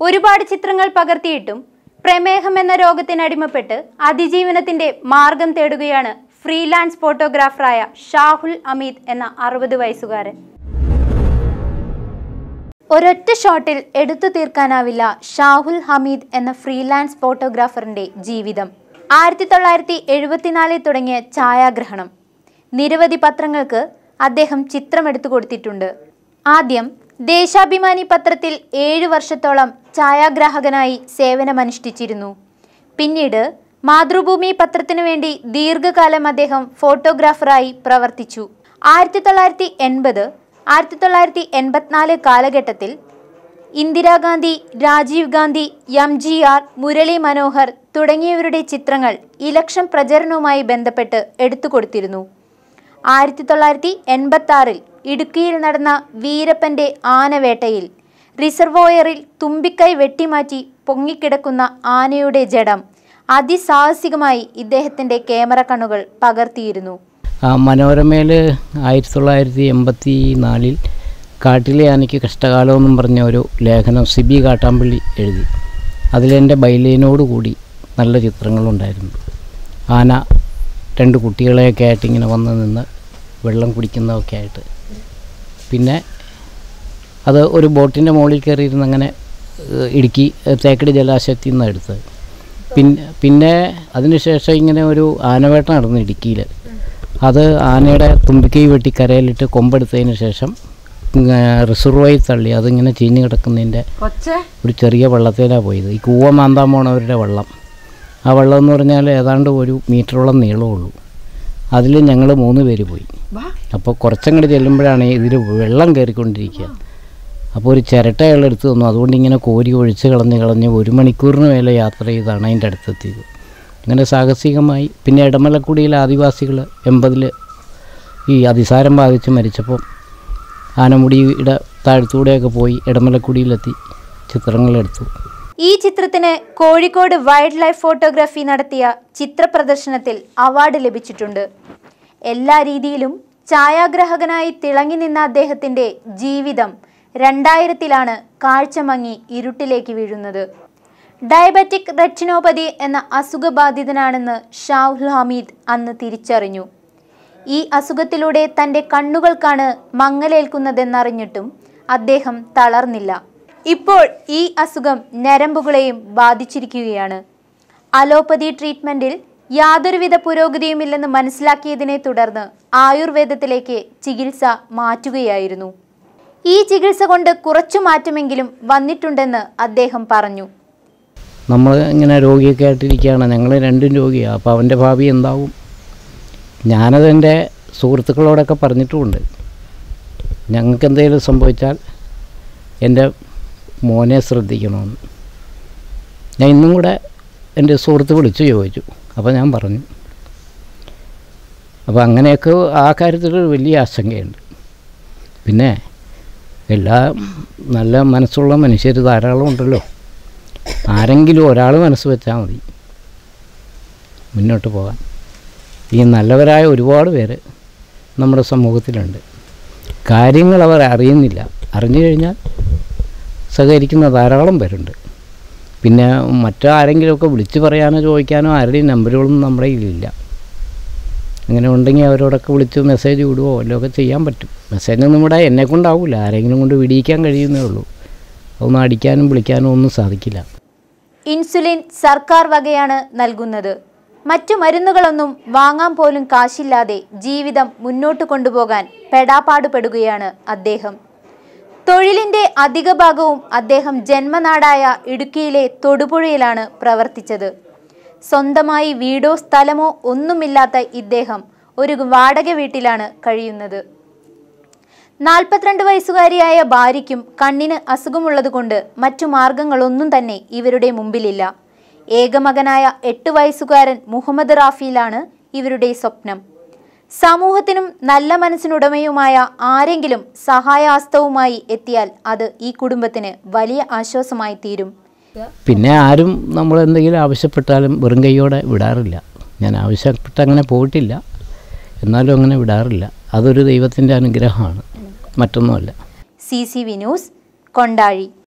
ഒരുപാട് ചിത്രങ്ങൾ പകർത്തിയിട്ടും പ്രമേഹം എന്ന രോഗത്തിനടിമപ്പെട്ട് അതിജീവനത്തിന്റെ മാർഗം തേടുകയാണ് ഫ്രീലാൻസ് ഫോട്ടോഗ്രാഫറായ ഷാഹുൽ ഹമീദ് എന്ന 60 വയസ്സുകാരൻ. ഒരൊറ്റ ഷോട്ടിൽ എടുത്തു തീർക്കാനാവില്ല ഷാഹുൽ ഹമീദ് എന്ന ഫ്രീലാൻസ് ഫോട്ടോഗ്രാഫറിന്റെ ജീവിതം. 1974 തുടങ്ങിയ ഛായാഗ്രഹണം. നിരവധി പത്രങ്ങൾക്ക് അദ്ദേഹം ചിത്രമെടുത്തു കൊടുത്തിട്ടുണ്ട്. ആദ്യം ദേശാഭിമാനി പത്രത്തിൽ 7 വർഷത്തോളം ഛായാഗ്രാഹകനായി സേവനമനുഷ്ഠിച്ചിരുന്നു. പിന്നീട് മാതൃഭൂമി പത്രത്തിനു വേണ്ടി ദീർഘകാലം അദ്ദേഹം ഫോട്ടോഗ്രാഫറായി പ്രവർത്തിച്ചു. 1980, 1984 കാലഘട്ടത്തിൽ ഇന്ദിരാഗാന്ധി, രാജീവ് ഗാന്ധി, MGR, മുരളി മനോഹർ തുടങ്ങിയവരുടെ ചിത്രങ്ങൾ ഇലക്ഷൻ പ്രചരണവുമായി ബന്ധപ്പെട്ട് എടുത്തുകൊടുത്തിരുന്നു. 1986 ഇടുക്കിയിൽ നടന്ന വീരപ്പന്റെ ആനവേട്ടയിൽ റിസർവോയറിൽ തുമ്പിക്കൈ വെട്ടിമാറ്റി പൊങ്ങിക്കിടക്കുന്ന ആനയുടെ ജഡം അതിസാഹസികമായി ഇദ്ദേഹത്തിന്റെ ക്യാമറ കണ്ണുകൾ പകർത്തിയിരുന്നു. മനോരമയിൽ 1984 കാട്ടിലെ ആനയ്ക്ക് കഷ്ടകാലം എന്നും പറഞ്ഞ ഒരു ലേഖനം സിബി കാട്ടാമ്പള്ളി എഴുതി. അതിലെൻ്റെ ബൈലൈനോടുകൂടി നല്ല ചിത്രങ്ങളുണ്ടായിരുന്നു. ആന 2 കുട്ടികളെയൊക്കെ ആയിട്ട് ഇങ്ങനെ വന്ന് നിന്ന് വെള്ളം കുടിക്കുന്നതൊക്കെ ആയിട്ട്. പിന്നെ അത് ഒരു ബോട്ടിൻ്റെ മുകളിൽ കയറിയിരുന്ന് അങ്ങനെ ഇടുക്കി തേക്കടി ജലാശയത്തിൽ നിന്നാണ് എടുത്തത്. പിന്നെ അതിനുശേഷം ഇങ്ങനെ ഒരു ആനവേട്ട നടന്നു ഇടുക്കിയിൽ. അത് ആനയുടെ തുമ്പിക്കൈ വെട്ടി കരയിലിട്ട് കൊമ്പെടുത്തതിന് ശേഷം റിസർവായി തള്ളി അതിങ്ങനെ ചീഞ്ഞ് കിടക്കുന്നതിൻ്റെ ഒരു ചെറിയ വെള്ളത്തിലാണ് പോയത്. ഈ കൂവ മാന്താൻ പോണവരുടെ വെള്ളം. ആ വെള്ളം എന്ന് പറഞ്ഞാൽ ഏതാണ്ട് 1 മീറ്ററോളം നീളമുള്ളൂ. അതിൽ ഞങ്ങൾ 3 പേര് പോയി. അപ്പോൾ കുറച്ചങ്ങോട്ട് ചെല്ലുമ്പോഴാണ് ഇതിൽ വെള്ളം കയറിക്കൊണ്ടിരിക്കുക. അപ്പോൾ ഒരു ചിരട്ട എടുത്ത് തന്നു. അതുകൊണ്ട് ഇങ്ങനെ കോരി ഒഴിച്ച് കളഞ്ഞ് 1 മണിക്കൂറിന് മേലെ യാത്ര ചെയ്താണ് അതിൻ്റെ അടുത്തെത്തിയത്. അങ്ങനെ സാഹസികമായി. പിന്നെ ഇടമലക്കുടിയിലെ ആദിവാസികൾ 80 ഈ അതിസാരം ബാധിച്ച് മരിച്ചപ്പോൾ ആനമുടിയുടെ താഴത്തൂടെയൊക്കെ പോയി ഇടമലക്കുടിയിലെത്തി ചിത്രങ്ങളെടുത്തു. ഈ ചിത്രത്തിന് കോഴിക്കോട് വൈൽഡ് ലൈഫ് ഫോട്ടോഗ്രാഫി നടത്തിയ ചിത്ര പ്രദർശനത്തിൽ അവാർഡ് ലഭിച്ചിട്ടുണ്ട്. എല്ലാ രീതിയിലും ഛായാഗ്രാഹകനായി തിളങ്ങി നിന്ന അദ്ദേഹത്തിന്റെ ജീവിതം 2000-ലാണ് കാഴ്ച മങ്ങി ഇരുട്ടിലേക്ക് വീഴുന്നത്. ഡയബറ്റിക് റെറ്റിനോപ്പതി എന്ന അസുഖബാധിതനാണെന്ന് ഷാഹുൽ ഹമീദ് അന്ന് തിരിച്ചറിഞ്ഞു. ഈ അസുഖത്തിലൂടെ തൻ്റെ കണ്ണുകൾക്കാണ് മങ്ങലേൽക്കുന്നതെന്നറിഞ്ഞിട്ടും അദ്ദേഹം തളർന്നില്ല. ഇപ്പോൾ ഈ അസുഖം ഞരമ്പുകളെയും ബാധിച്ചിരിക്കുകയാണ്. അലോപ്പതി ട്രീറ്റ്മെൻറ്റിൽ യാതൊരുവിധ പുരോഗതിയുമില്ലെന്ന് മനസ്സിലാക്കിയതിനെ തുടർന്ന് ആയുർവേദത്തിലേക്ക് ചികിത്സ മാറ്റുകയായിരുന്നു. ഈ ചികിത്സ കൊണ്ട് കുറച്ചു മാറ്റമെങ്കിലും വന്നിട്ടുണ്ടെന്ന് അദ്ദേഹം പറഞ്ഞു. നമ്മൾ ഇങ്ങനെ രോഗിയൊക്കെ ആയിട്ടിരിക്കുകയാണ്. ഞങ്ങൾ 2 രോഗിയാണ്. അപ്പോൾ അവൻ്റെ ഭാവി എന്താവും? ഞാനതെൻ്റെ സുഹൃത്തുക്കളോടൊക്കെ പറഞ്ഞിട്ടുമുണ്ട്. ഞങ്ങൾക്ക് എന്തെങ്കിലും സംഭവിച്ചാൽ എൻ്റെ മോനെ ശ്രദ്ധിക്കണമെന്ന്. ഞാൻ ഇന്നും കൂടെ എൻ്റെ സുഹൃത്ത് വിളിച്ച് ചോദിച്ചു. അപ്പോൾ ഞാൻ പറഞ്ഞു. അപ്പോൾ അങ്ങനെയൊക്കെ ആ കാര്യത്തിൽ വലിയ ആശങ്കയുണ്ട്. പിന്നെ എല്ലാ നല്ല മനസ്സുള്ള മനുഷ്യർ ധാരാളം ഉണ്ടല്ലോ. ആരെങ്കിലും ഒരാൾ മനസ്സ് വെച്ചാൽ മതി മുന്നോട്ട് പോകാൻ. ഈ നല്ലവരായ ഒരുപാട് പേര് നമ്മുടെ സമൂഹത്തിലുണ്ട്. കാര്യങ്ങൾ അവർ അറിയുന്നില്ല. അറിഞ്ഞു കഴിഞ്ഞാൽ സഹകരിക്കുന്ന ധാരാളം പേരുണ്ട്. പിന്നെ മറ്റാരെങ്കിലുമൊക്കെ വിളിച്ച് പറയാനോ ചോദിക്കാനോ ആരുടെയും നമ്പറുകളൊന്നും നമ്മുടെ കയ്യിലില്ല. അങ്ങനെ ഉണ്ടെങ്കിൽ അവരോടൊക്കെ വിളിച്ച് മെസ്സേജ് വിടുവോ വല്ലതൊക്കെ ചെയ്യാൻ പറ്റും. മെസ്സേജൊന്നും ഇവിടെ എന്നെക്കൊണ്ടാവില്ല. ആരെങ്കിലും കൊണ്ട് വിടിയിക്കാൻ കഴിയുന്നേ ഉള്ളൂ. അതൊന്നും അടിക്കാനും വിളിക്കാനും ഒന്നും സാധിക്കില്ല. ഇൻസുലിൻ സർക്കാർ വകയാണ് നൽകുന്നത്. മറ്റു മരുന്നുകളൊന്നും വാങ്ങാൻ പോലും കാശില്ലാതെ ജീവിതം മുന്നോട്ട് കൊണ്ടുപോകാൻ പെടാപ്പാടുപെടുകയാണ് അദ്ദേഹം. തൊഴിലിൻ്റെ അധിക ഭാഗവും അദ്ദേഹം ജന്മനാടായ ഇടുക്കിയിലെ തൊടുപുഴയിലാണ് പ്രവർത്തിച്ചത്. സ്വന്തമായി വീടോ സ്ഥലമോ ഒന്നുമില്ലാത്ത ഇദ്ദേഹം ഒരു വാടക വീട്ടിലാണ് കഴിയുന്നത്. 42 വയസ്സുകാരിയായ ഭാര്യയ്ക്കും കണ്ണിന് അസുഖമുള്ളതുകൊണ്ട് മറ്റു മാർഗങ്ങളൊന്നും തന്നെ ഇവരുടെ മുമ്പിലില്ല. ഏകമകനായ 8 വയസ്സുകാരൻ മുഹമ്മദ് റാഫിയിലാണ് ഇവരുടെ സ്വപ്നം. സമൂഹത്തിനും നല്ല മനസ്സിനുടമയുമായ ആരെങ്കിലും സഹായഹസ്തവുമായി എത്തിയാൽ അത് ഈ കുടുംബത്തിന് വലിയ ആശ്വാസമായി തീരും. പിന്നെ ആരും നമ്മൾ എന്തെങ്കിലും ആവശ്യപ്പെട്ടാലും വെറും കൈയോടെ വിടാറില്ല. ഞാൻ ആവശ്യപ്പെട്ട് അങ്ങനെ പോയിട്ടില്ല. എന്നാലും അങ്ങനെ വിടാറില്ല. അതൊരു ദൈവത്തിൻ്റെ അനുഗ്രഹമാണ്, മറ്റൊന്നുമല്ല. CCV news, Kondazhy.